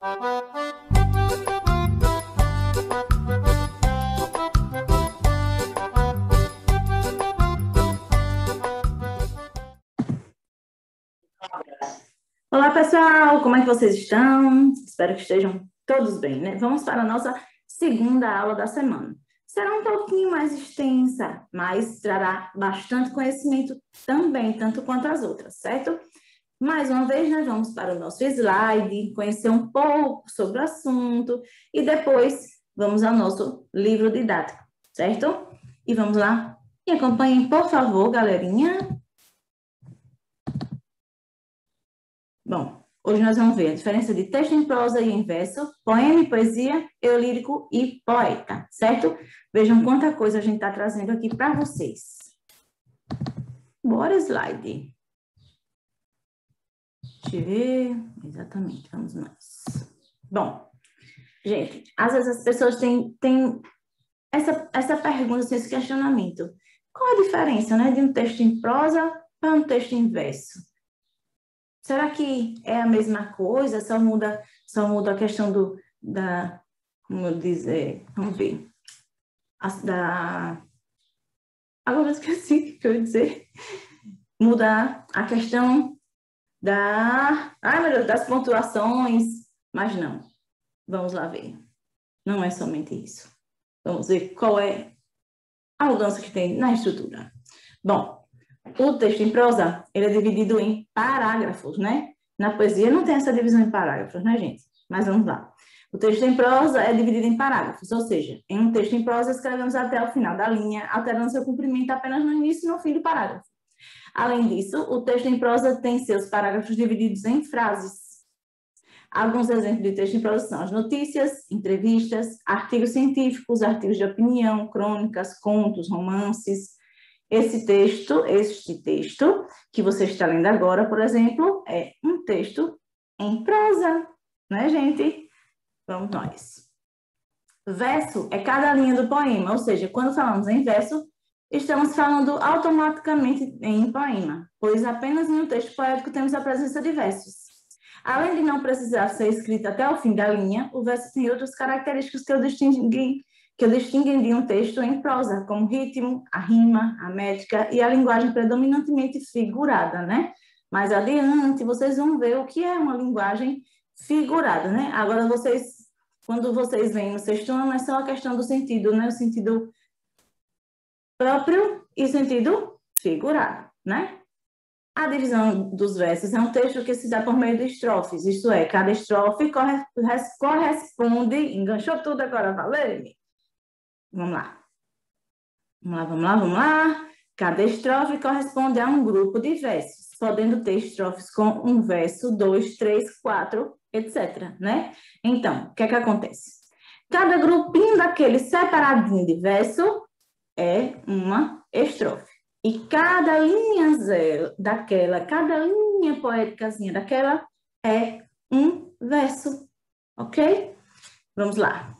Olá, pessoal! Como é que vocês estão? Espero que estejam todos bem, né? Vamos para a nossa segunda aula da semana. Será um pouquinho mais extensa, mas trará bastante conhecimento também, tanto quanto as outras, certo? Mais uma vez, nós vamos para o nosso slide, conhecer um pouco sobre o assunto e depois vamos ao nosso livro didático, certo? E vamos lá. Me acompanhem, por favor, galerinha. Bom, hoje nós vamos ver a diferença de texto em prosa e em verso, poema e poesia, eu lírico e poeta, certo? Vejam quanta coisa a gente está trazendo aqui para vocês. Bora, slide. Deixa eu ver. Exatamente, vamos nós. Bom, gente, às vezes as pessoas têm essa pergunta, esse questionamento. Qual a diferença, né, de um texto em prosa para um texto em verso? Será que é a mesma coisa? Só muda a questão como eu dizer, vamos ver. Agora eu esqueci o que eu ia dizer. Muda a questão meu Deus, das pontuações, mas não. Vamos lá ver. Não é somente isso. Vamos ver qual é a mudança que tem na estrutura. Bom, o texto em prosa, ele é dividido em parágrafos, né? Na poesia não tem essa divisão em parágrafos, né, gente? Mas vamos lá. O texto em prosa é dividido em parágrafos, ou seja, em um texto em prosa escrevemos até o final da linha, alterando seu comprimento apenas no início e no fim do parágrafo. Além disso, o texto em prosa tem seus parágrafos divididos em frases. Alguns exemplos de texto em prosa são as notícias, entrevistas, artigos científicos, artigos de opinião, crônicas, contos, romances. Este texto que você está lendo agora, por exemplo, é um texto em prosa, né, gente? Vamos nós. Verso é cada linha do poema, ou seja, quando falamos em verso, estamos falando automaticamente em poema, pois apenas em um texto poético temos a presença de versos. Além de não precisar ser escrito até o fim da linha, o verso tem outras características que o distinguem de um texto em prosa, como o ritmo, a rima, a métrica e a linguagem predominantemente figurada, né? Mais adiante, vocês vão ver o que é uma linguagem figurada, né? Agora, quando vocês veem no sexto ano, é só a questão do sentido, né? O sentido próprio e sentido figurado, né? A divisão dos versos é um texto que se dá por meio de estrofes, isto é, cada estrofe corresponde... Enganchou tudo agora, valeu? Vamos lá. Vamos lá. Cada estrofe corresponde a um grupo de versos, podendo ter estrofes com um verso, 2, 3, 4, etc, né? Então, o que é que acontece? Cada grupinho daquele separadinho de verso é uma estrofe. E cada linha cada linha poéticazinha daquela é um verso, ok? Vamos lá.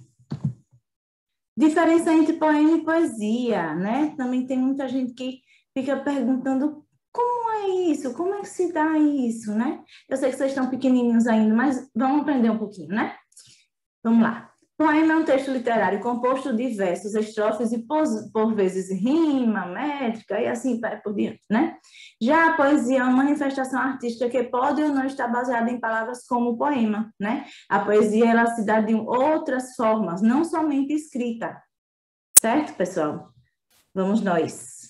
Diferença entre poema e poesia, né? Também tem muita gente que fica perguntando como é isso, como é que se dá isso, né? Eu sei que vocês estão pequenininhos ainda, mas vamos aprender um pouquinho, né? Vamos lá. Poema é um texto literário composto de versos, estrofes e, por vezes, rima, métrica e assim vai por diante, né? Já a poesia é uma manifestação artística que pode ou não estar baseada em palavras como o poema, né? A poesia, ela se dá de outras formas, não somente escrita. Certo, pessoal? Vamos nós.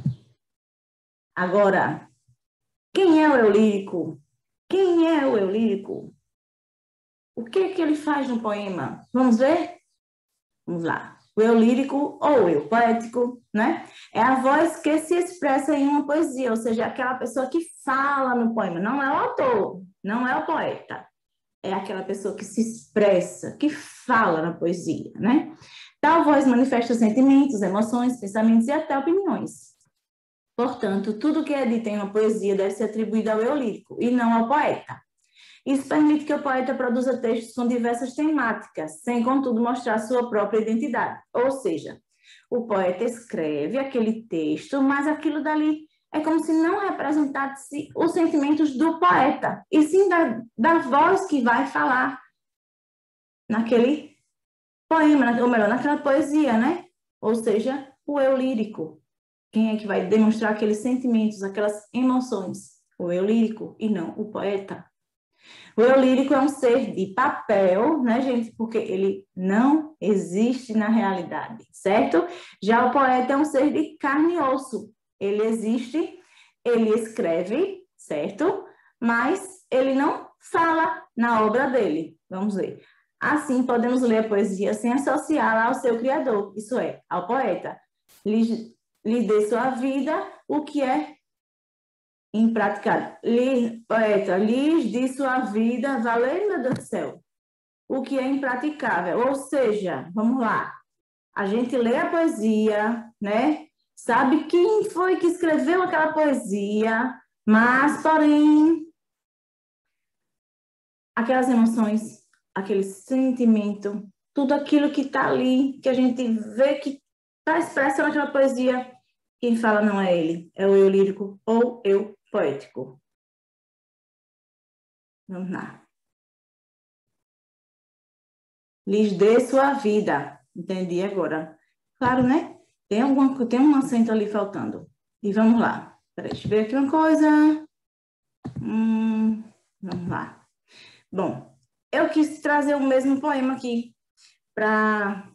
Agora, quem é o eu lírico? Quem é o eu lírico? O que que ele faz no poema? Vamos ver? Vamos lá. O eu lírico ou o eu poético, né? É a voz que se expressa em uma poesia, ou seja, aquela pessoa que fala no poema. Não é o autor, não é o poeta. É aquela pessoa que se expressa, que fala na poesia, né? Tal voz manifesta sentimentos, emoções, pensamentos e até opiniões. Portanto, tudo que é dito em uma poesia deve ser atribuído ao eu lírico e não ao poeta. Isso permite que o poeta produza textos com diversas temáticas, sem, contudo, mostrar sua própria identidade. Ou seja, o poeta escreve aquele texto, mas aquilo dali é como se não representasse os sentimentos do poeta, e sim da voz que vai falar naquele poema, ou melhor, naquela poesia, né? Ou seja, o eu lírico. Quem é que vai demonstrar aqueles sentimentos, aquelas emoções? O eu lírico e não o poeta. O eu lírico é um ser de papel, né, gente? Porque ele não existe na realidade, certo? Já o poeta é um ser de carne e osso. Ele existe, ele escreve, certo? Mas ele não fala na obra dele. Vamos ver. Assim, podemos ler a poesia sem associá-la ao seu criador, isso é, ao poeta. Lhe dê sua vida, o que é impraticável. Poeta, lhes de sua vida, valeu, meu Deus do céu, o que é impraticável. Ou seja, vamos lá, a gente lê a poesia, né? Sabe quem foi que escreveu aquela poesia, mas, porém, aquelas emoções, aquele sentimento, tudo aquilo que está ali, que a gente vê que está expresso naquela poesia, quem fala não é ele, é o eu lírico ou eu poético. Vamos lá. Lhes dê sua vida. Entendi agora. Claro, né? Tem um acento ali faltando. E vamos lá. Peraí, deixa eu ver aqui uma coisa. Vamos lá. Bom, eu quis trazer o mesmo poema aqui para...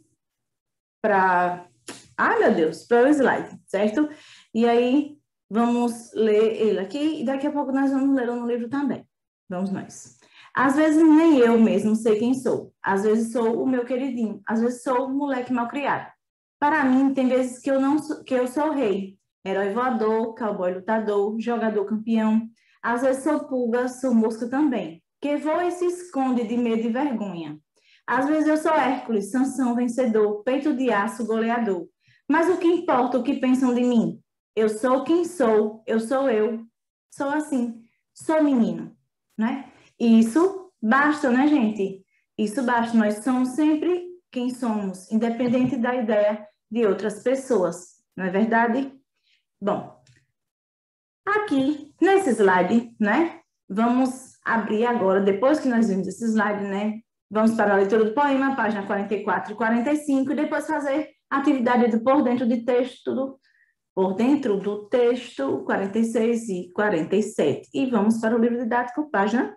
Ai, meu Deus, para o slide, certo? E aí, vamos ler ele aqui e daqui a pouco nós vamos ler no livro também. Vamos nós. Às vezes nem eu mesmo sei quem sou. Às vezes sou o meu queridinho. Às vezes sou o moleque malcriado. Para mim, tem vezes que eu sou o rei. Herói voador, cowboy lutador, jogador campeão. Às vezes sou pulga, sou mosca também. Que voa e se esconde de medo e vergonha. Às vezes eu sou Hércules, Sansão vencedor, peito de aço, goleador. Mas o que importa o que pensam de mim? Eu sou quem sou, eu sou eu. Sou assim, sou menino, né? E isso basta, né, gente? Isso basta. Nós somos sempre quem somos, independente da ideia de outras pessoas, não é verdade? Bom, aqui nesse slide, né? Vamos abrir agora, depois que nós vimos esse slide, né? Vamos para a leitura do poema, página 44 e 45, e depois fazer a atividade do por dentro de texto, por dentro do texto 46 e 47. E vamos para o livro didático, página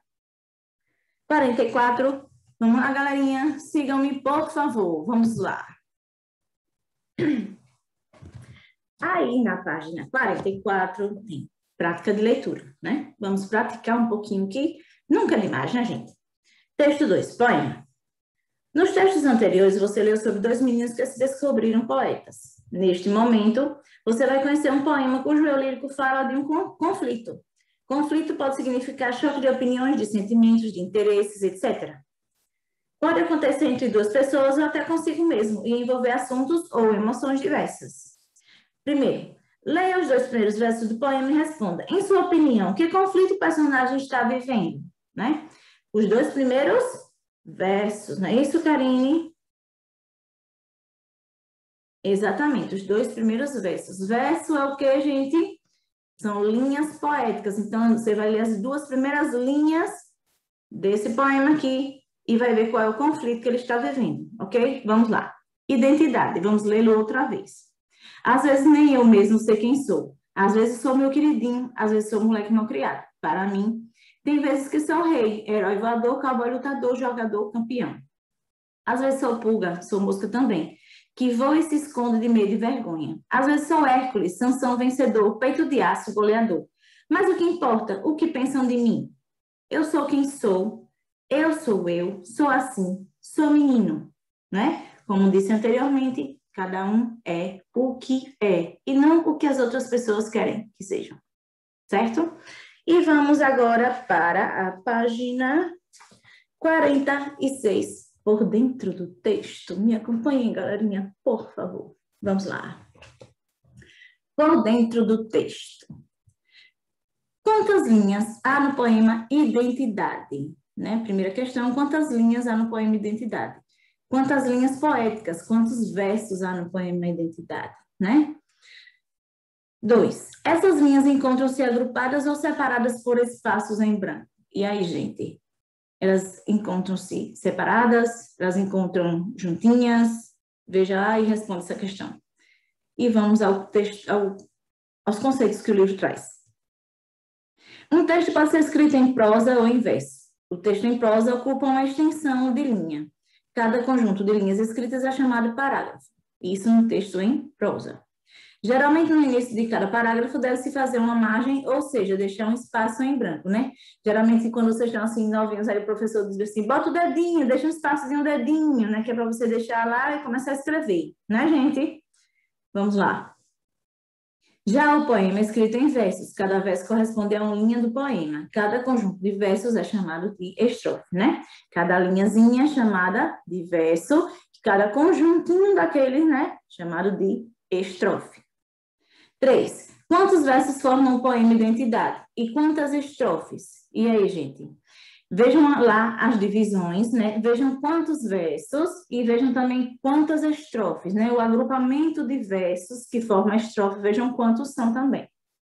44. Vamos lá, galerinha. Sigam-me, por favor. Vamos lá. Aí, na página 44, tem prática de leitura, né? Vamos praticar um pouquinho aqui. Nunca é demais, né, gente? Texto 2, poema. Nos textos anteriores, você leu sobre dois meninos que se descobriram poetas. Neste momento, você vai conhecer um poema cujo eu lírico fala de um conflito. Conflito pode significar choque de opiniões, de sentimentos, de interesses, etc. Pode acontecer entre duas pessoas ou até consigo mesmo e envolver assuntos ou emoções diversas. Primeiro, leia os dois primeiros versos do poema e responda. Em sua opinião, que conflito o personagem está vivendo? Né? Os dois primeiros versos, não é isso, Karine? Exatamente, os dois primeiros versos. Verso é o que, gente? São linhas poéticas. Então, você vai ler as duas primeiras linhas desse poema aqui e vai ver qual é o conflito que ele está vivendo, ok? Vamos lá. Identidade, vamos lê-lo outra vez. Às vezes nem eu mesmo sei quem sou. Às vezes sou meu queridinho, às vezes sou moleque mal criado. Para mim, tem vezes que sou rei, herói voador, cowboy lutador, jogador, campeão. Às vezes sou pulga, sou mosca também, que voa e se esconde de medo e vergonha. Às vezes sou Hércules, Sansão vencedor, peito de aço, goleador. Mas o que importa? O que pensam de mim? Eu sou quem sou, eu, sou assim, sou menino, né? Como disse anteriormente, cada um é o que é e não o que as outras pessoas querem que sejam, certo? E vamos agora para a página 46, por dentro do texto. Me acompanhem, galerinha, por favor. Vamos lá. Por dentro do texto. Quantas linhas há no poema Identidade? Né? Primeira questão, quantas linhas há no poema Identidade? Quantas linhas poéticas, quantos versos há no poema Identidade? Né? 2. Essas linhas encontram-se agrupadas ou separadas por espaços em branco? E aí, gente? Elas encontram-se separadas? Elas encontram juntinhas? Veja lá e responda essa questão. E vamos ao texto, aos conceitos que o livro traz. Um texto pode ser escrito em prosa ou em verso. O texto em prosa ocupa uma extensão de linha. Cada conjunto de linhas escritas é chamado parágrafo. Isso no texto em prosa. Geralmente, no início de cada parágrafo, deve-se fazer uma margem, ou seja, deixar um espaço em branco, né? Geralmente, quando vocês estão assim, novinhos, aí o professor diz assim, bota o dedinho, deixa um espaçozinho, um dedinho, né? Que é para você deixar lá e começar a escrever, né, gente? Vamos lá. Já o poema é escrito em versos. Cada verso corresponde a uma linha do poema. Cada conjunto de versos é chamado de estrofe, né? Cada linhazinha é chamada de verso. Cada conjuntinho daqueles, né? Chamado de estrofe. 3. Quantos versos formam o poema Identidade? E quantas estrofes? E aí, gente? Vejam lá as divisões, né? Vejam quantos versos e vejam também quantas estrofes, né? O agrupamento de versos que forma a estrofe, vejam quantos são também.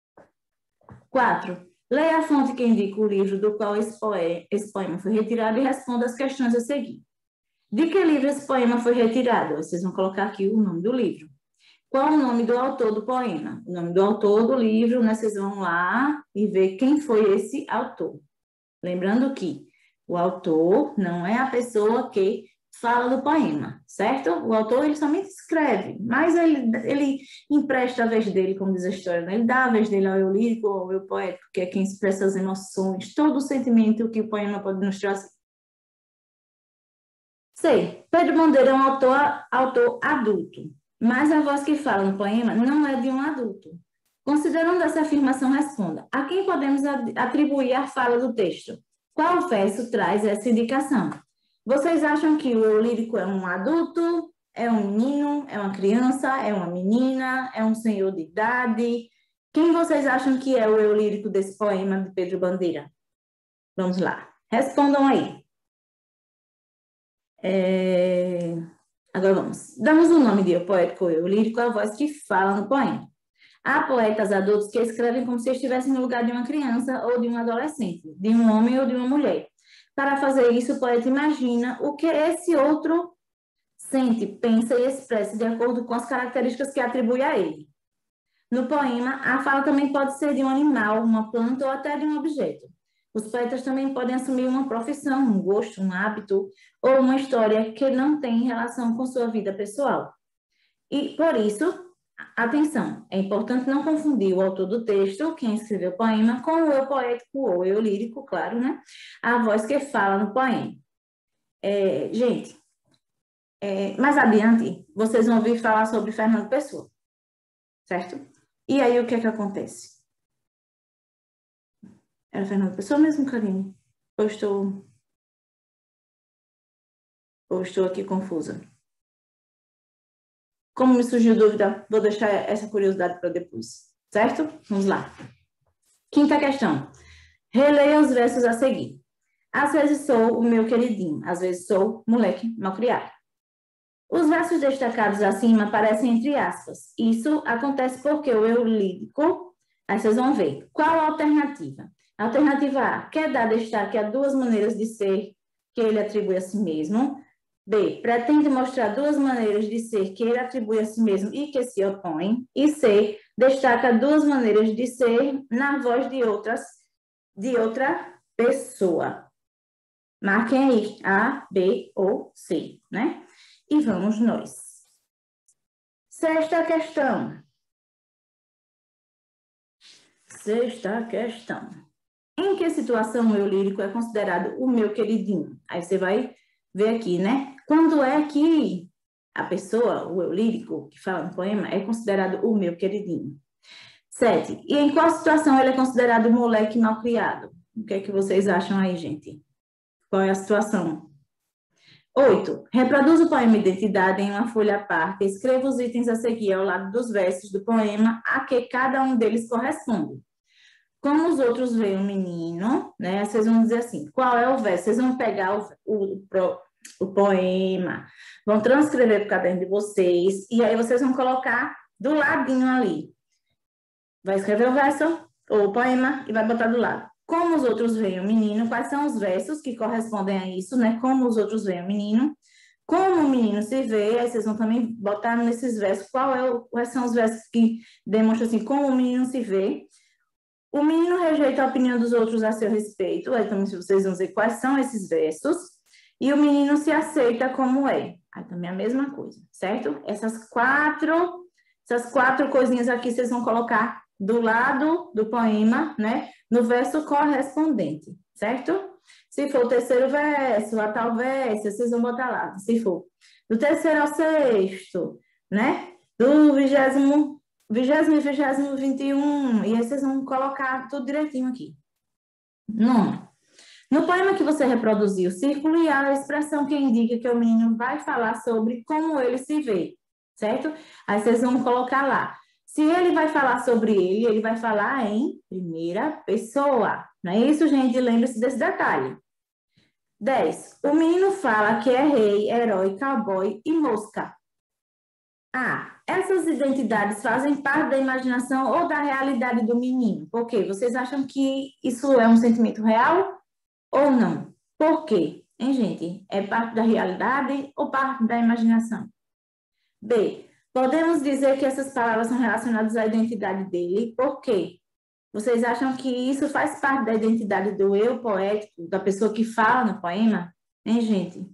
4. Leia a fonte que indica o livro do qual esse poema foi retirado e responda as questões a seguir. De que livro esse poema foi retirado? Vocês vão colocar aqui o nome do livro. Qual o nome do autor do poema? O nome do autor do livro, né? Vocês vão lá e ver quem foi esse autor. Lembrando que o autor não é a pessoa que fala do poema, certo? O autor, ele somente escreve, mas ele empresta a vez dele, como diz a história, né? Ele dá a vez dele ao eu lírico ou ao eu poético, que é quem expressa as emoções, todo o sentimento que o poema pode nos trazer. Sei, Pedro Bandeira é um autor adulto, mas a voz que fala no poema não é de um adulto. Considerando essa afirmação, responda. A quem podemos atribuir a fala do texto? Qual verso traz essa indicação? Vocês acham que o eu lírico é um adulto, é um menino, é uma criança, é uma menina, é um senhor de idade? Quem vocês acham que é o eu lírico desse poema de Pedro Bandeira? Vamos lá, respondam aí. Agora vamos. Damos o nome de eu poético ou eu lírico à voz que fala no poema. Há poetas adultos que escrevem como se estivessem no lugar de uma criança ou de um adolescente, de um homem ou de uma mulher. Para fazer isso, o poeta imagina o que esse outro sente, pensa e expressa de acordo com as características que atribui a ele. No poema, a fala também pode ser de um animal, uma planta ou até de um objeto. Os poetas também podem assumir uma profissão, um gosto, um hábito ou uma história que não tem relação com sua vida pessoal. E, por isso, atenção, é importante não confundir o autor do texto, quem escreveu o poema, com o eu poético ou eu lírico, claro, né? A voz que fala no poema. Gente, mais adiante, vocês vão ouvir falar sobre Fernando Pessoa, certo? E aí, o que é que acontece? Era Fernando Pessoa mesmo, Karine? Ou estou aqui confusa? Como me surgiu dúvida, vou deixar essa curiosidade para depois, certo? Vamos lá. Quinta questão. Releia os versos a seguir. Às vezes sou o meu queridinho, às vezes sou moleque malcriado. Os versos destacados acima aparecem entre aspas. Isso acontece porque o eu lírico, aí vocês vão ver. Qual a alternativa? Alternativa A, quer dar destaque a duas maneiras de ser que ele atribui a si mesmo. B, pretende mostrar duas maneiras de ser que ele atribui a si mesmo e que se opõem. E C, destaca duas maneiras de ser na voz de outra pessoa. Marquem aí A, B ou C, né? E vamos nós. Sexta questão. Em que situação o eu lírico é considerado o meu queridinho? Aí você vai ver aqui, né? Quando é que a pessoa, o eu lírico, que fala no poema, é considerado o meu queridinho? 7. E em qual situação ele é considerado o moleque malcriado? O que é que vocês acham aí, gente? Qual é a situação? 8. Reproduz o poema Identidade em uma folha à parte. Escreva os itens a seguir ao lado dos versos do poema a que cada um deles corresponde. Como os outros veem o menino, né? Vocês vão dizer assim, qual é o verso? Vocês vão pegar o poema, vão transcrever para o caderno de vocês, e aí vocês vão colocar do ladinho ali. Vai escrever o verso ou o poema e vai botar do lado. Como os outros veem o menino, quais são os versos que correspondem a isso, né? Como os outros veem o menino, como o menino se vê, aí vocês vão também botar nesses versos quais são os versos que demonstram assim, como o menino se vê. O menino rejeita a opinião dos outros a seu respeito, aí também vocês vão dizer quais são esses versos. E o menino se aceita como é. Aí também é a mesma coisa, certo? Essas quatro coisinhas aqui vocês vão colocar do lado do poema, né? No verso correspondente, certo? Se for o terceiro verso, a tal verso, vocês vão botar lá. Se for do terceiro ao sexto, né? Do 20º e 21, e aí vocês vão colocar tudo direitinho aqui. Nono. No poema que você reproduziu, circule a expressão que indica que o menino vai falar sobre como ele se vê, certo? Aí vocês vão colocar lá. Se ele vai falar sobre ele vai falar em primeira pessoa. Não é isso, gente? Lembre-se desse detalhe. 10. O menino fala que é rei, herói, cowboy e mosca. Essas identidades fazem parte da imaginação ou da realidade do menino? Por quê? Vocês acham que isso é um sentimento real ou não? Por quê? Hein, gente? É parte da realidade ou parte da imaginação? B. Podemos dizer que essas palavras são relacionadas à identidade dele. Por quê? Vocês acham que isso faz parte da identidade do eu poético, da pessoa que fala no poema? Hein, gente?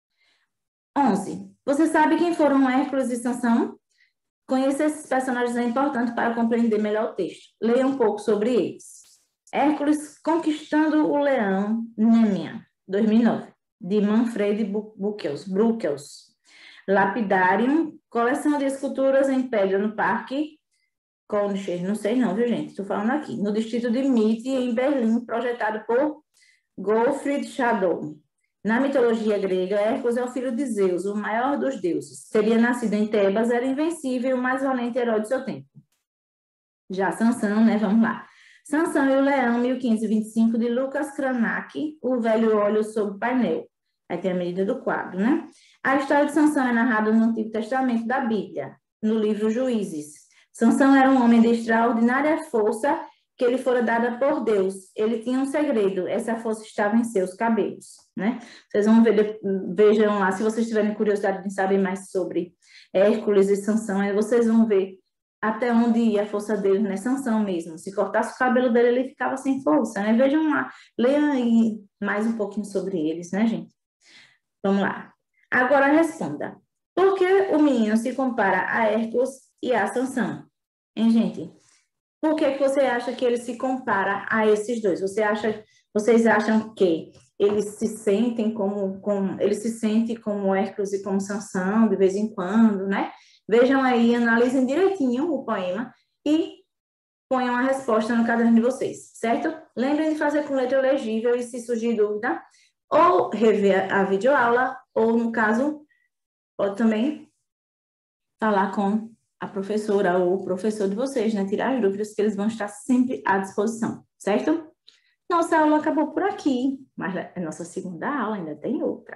11. Você sabe quem foram Hércules e Sansão? Conhecer esses personagens é importante para compreender melhor o texto. Leia um pouco sobre eles. Hércules conquistando o leão, Nêmia, 2009, de Manfred Bruckels. Lapidarium, coleção de esculturas em pedra no Parque Colnicher, não sei não, viu, gente? Estou falando aqui. No distrito de Mitte, em Berlim, projetado por Gottfried Schadow. Na mitologia grega, Hércules é o filho de Zeus, o maior dos deuses. Teria nascido em Tebas, era invencível e o mais valente herói do seu tempo. Já Sansão, né? Vamos lá. Sansão e o Leão, 1525, de Lucas Cranach, O Velho Óleo sobre o Painel. Aí tem a medida do quadro, né? A história de Sansão é narrada no Antigo Testamento da Bíblia, no livro Juízes. Sansão era um homem de extraordinária força que lhe fora dada por Deus. Ele tinha um segredo, essa força estava em seus cabelos, né? Vocês vão ver, vejam lá, se vocês tiverem curiosidade de saber mais sobre Hércules e Sansão, aí vocês vão ver até onde ia a força dele, né? Sansão mesmo. Se cortasse o cabelo dele, ele ficava sem força, né? Vejam lá, leiam aí mais um pouquinho sobre eles, né, gente? Vamos lá. Agora responda. Por que o menino se compara a Hércules e a Sansão? Hein, gente? Por que você acha que ele se compara a esses dois? Vocês acham que eles se sentem ele se sente como Hércules e como Sansão de vez em quando, né? Vejam aí, analisem direitinho o poema e ponham a resposta no caderno de vocês, certo? Lembrem de fazer com letra legível e se surgir dúvida, ou rever a videoaula, ou no caso, pode também falar com a professora ou o professor de vocês, né? Tirar as dúvidas que eles vão estar sempre à disposição, certo? Nossa aula acabou por aqui, mas a nossa segunda aula ainda tem outra,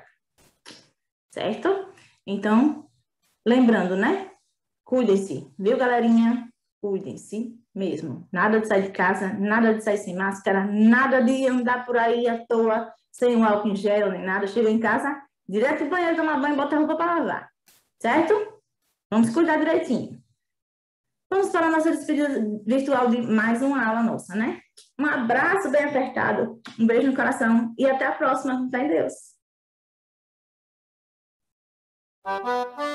certo? Então, lembrando, né? Cuidem-se, viu, galerinha? Cuidem-se mesmo. Nada de sair de casa, nada de sair sem máscara, nada de andar por aí à toa, sem um álcool em gel, nem nada. Chega em casa, direto do banheiro, tomar banho e botar a roupa para lavar, certo? Vamos cuidar direitinho. Vamos para a nossa despedida virtual de mais uma aula nossa, né? Um abraço bem apertado, um beijo no coração e até a próxima. Fé em Deus.